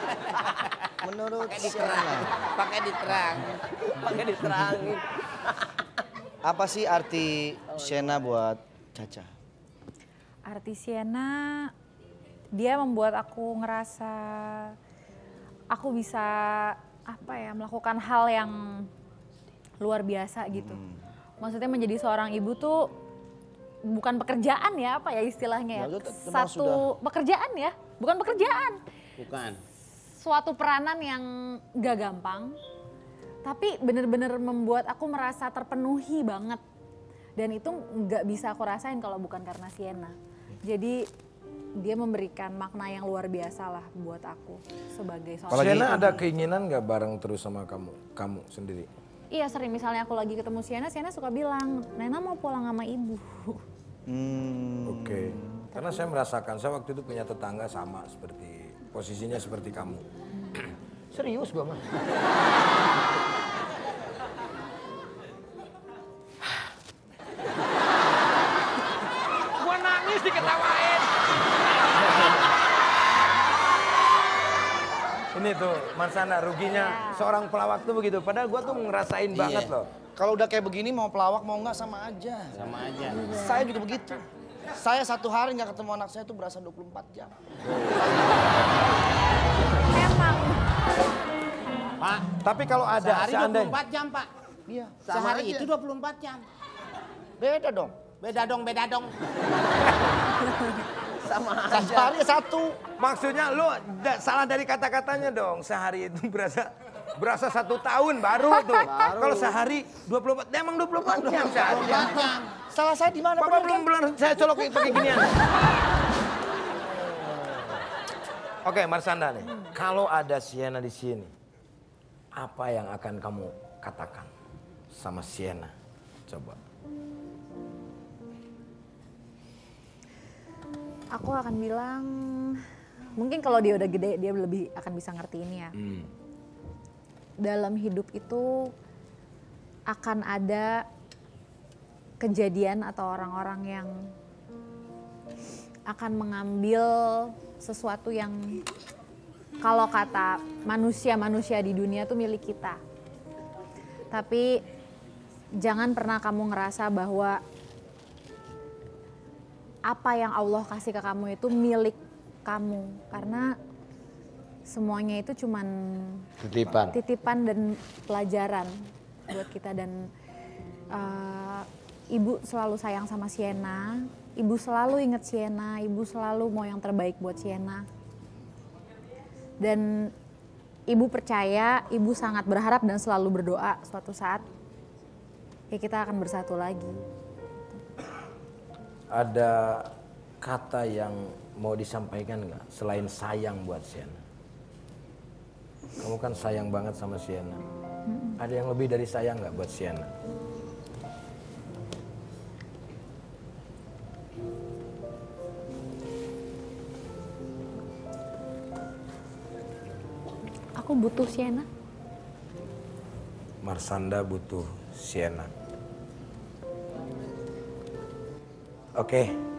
Menurut Pakai Sienna, pakai diterangin. apa sih arti Sienna buat Caca? Arti Sienna, dia membuat aku ngerasa aku bisa melakukan hal yang luar biasa gitu. Maksudnya menjadi seorang ibu tuh bukan pekerjaan ya, istilahnya ya. Satu pekerjaan ya, bukan pekerjaan. Bukan. Suatu peranan yang gak gampang, tapi bener-bener membuat aku merasa terpenuhi banget. Dan itu gak bisa aku rasain kalau bukan karena Sienna. Jadi dia memberikan makna yang luar biasa lah buat aku sebagai seorang. Sienna ada keinginan gak bareng terus sama kamu sendiri? Iya, sering misalnya aku lagi ketemu Sienna, Sienna suka bilang, Nena mau pulang sama ibu. Oke. Karena saya merasakan, saya waktu itu punya tetangga sama seperti, posisinya seperti kamu. Serius gua mah. Gua nangis diketawain. Ini tuh, Marsanda, ruginya seorang pelawak tuh begitu. Padahal gua tuh ngerasain banget loh. Kalau udah kayak begini mau pelawak mau nggak sama aja. Sama aja. Saya juga begitu. Saya 1 hari nggak ketemu anak saya tuh berasa 24 jam. Emang. Pak, Tapi kalau ada sehari seandainya, 24 jam, Pak. Iya. Sehari itu 24 jam. Beda dong. Beda dong. Sama aja. Satu hari 1. maksudnya lu salah dari kata-katanya dong. Sehari itu berasa 1 tahun baru tuh. Kalau sehari 24, emang 24 jam sehari. 24 jam. Salah saya di mana? Papa belum saya colok pakai ginian. Oke, Marsanda nih. Kalau ada Sienna di sini, apa yang akan kamu katakan sama Sienna? Coba. Aku akan bilang, mungkin kalau dia udah gede, dia lebih akan bisa ngerti ini ya. Dalam hidup itu akan ada kejadian atau orang-orang yang akan mengambil sesuatu yang kalau kata manusia-manusia di dunia tuh milik kita. Tapi jangan pernah kamu ngerasa bahwa apa yang Allah kasih ke kamu itu milik kamu. Karena semuanya itu cuman titipan dan pelajaran buat kita. Dan ibu selalu sayang sama Sienna, ibu selalu inget Sienna, ibu selalu mau yang terbaik buat Sienna. Dan ibu percaya, ibu sangat berharap dan selalu berdoa suatu saat ya kita akan bersatu lagi. Ada kata yang mau disampaikan nggak selain sayang buat Sienna? Kamu kan sayang banget sama Sienna. Ada yang lebih dari sayang nggak buat Sienna? Aku butuh Sienna. Marsanda butuh Sienna. Oke.